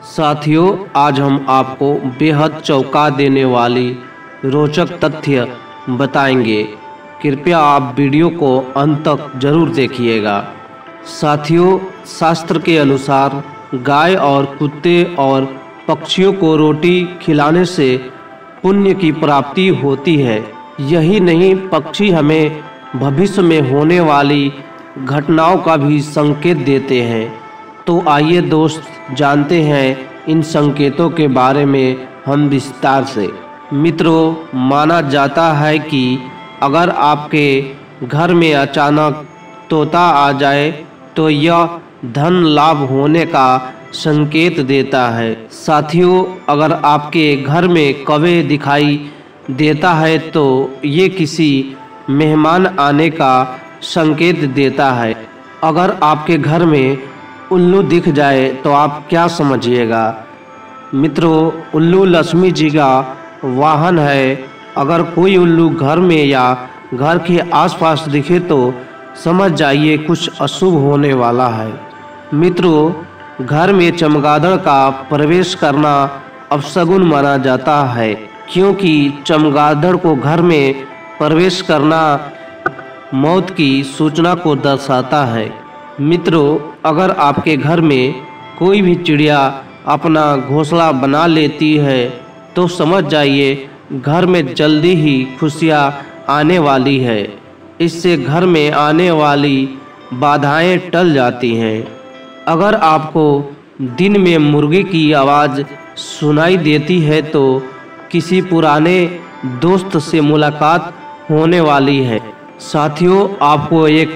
साथियों, आज हम आपको बेहद चौंका देने वाली रोचक तथ्य बताएंगे। कृपया आप वीडियो को अंत तक जरूर देखिएगा। साथियों, शास्त्र के अनुसार गाय और कुत्ते और पक्षियों को रोटी खिलाने से पुण्य की प्राप्ति होती है। यही नहीं, पक्षी हमें भविष्य में होने वाली घटनाओं का भी संकेत देते हैं। तो आइए दोस्त, जानते हैं इन संकेतों के बारे में हम विस्तार से। मित्रों, माना जाता है कि अगर आपके घर में अचानक तोता आ जाए तो यह धन लाभ होने का संकेत देता है। साथियों, अगर आपके घर में कौवे दिखाई देता है तो ये किसी मेहमान आने का संकेत देता है। अगर आपके घर में उल्लू दिख जाए तो आप क्या समझिएगा? मित्रों, उल्लू लक्ष्मी जी का वाहन है। अगर कोई उल्लू घर में या घर के आसपास दिखे तो समझ जाइए कुछ अशुभ होने वाला है। मित्रों, घर में चमगादड़ का प्रवेश करना अपशगुन माना जाता है, क्योंकि चमगादड़ को घर में प्रवेश करना मौत की सूचना को दर्शाता है। मित्रों, अगर आपके घर में कोई भी चिड़िया अपना घोंसला बना लेती है तो समझ जाइए घर में जल्दी ही खुशियाँ आने वाली है। इससे घर में आने वाली बाधाएं टल जाती हैं। अगर आपको दिन में मुर्गे की आवाज़ सुनाई देती है तो किसी पुराने दोस्त से मुलाकात होने वाली है। साथियों, आपको एक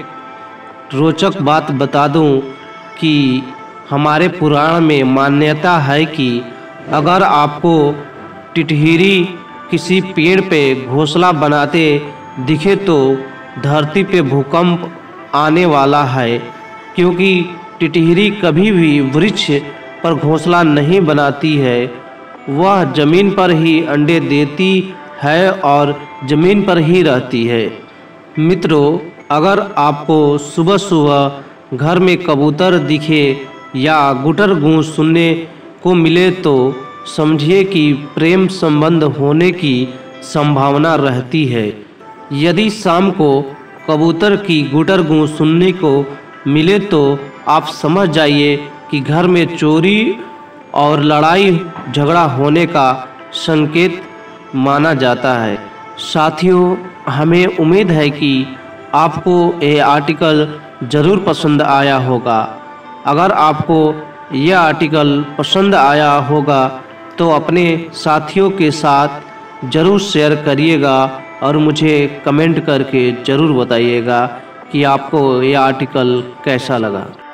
रोचक बात बता दूं कि हमारे पुराण में मान्यता है कि अगर आपको टिटहिरी किसी पेड़ पे घोंसला बनाते दिखे तो धरती पे भूकंप आने वाला है, क्योंकि टिटहिरी कभी भी वृक्ष पर घोंसला नहीं बनाती है। वह जमीन पर ही अंडे देती है और जमीन पर ही रहती है। मित्रों, अगर आपको सुबह सुबह घर में कबूतर दिखे या गुटर गूंज सुनने को मिले तो समझिए कि प्रेम संबंध होने की संभावना रहती है। यदि शाम को कबूतर की गुटर गूंज सुनने को मिले तो आप समझ जाइए कि घर में चोरी और लड़ाई झगड़ा होने का संकेत माना जाता है। साथियों, हमें उम्मीद है कि आपको ये आर्टिकल ज़रूर पसंद आया होगा। अगर आपको यह आर्टिकल पसंद आया होगा तो अपने साथियों के साथ ज़रूर शेयर करिएगा और मुझे कमेंट करके ज़रूर बताइएगा कि आपको यह आर्टिकल कैसा लगा।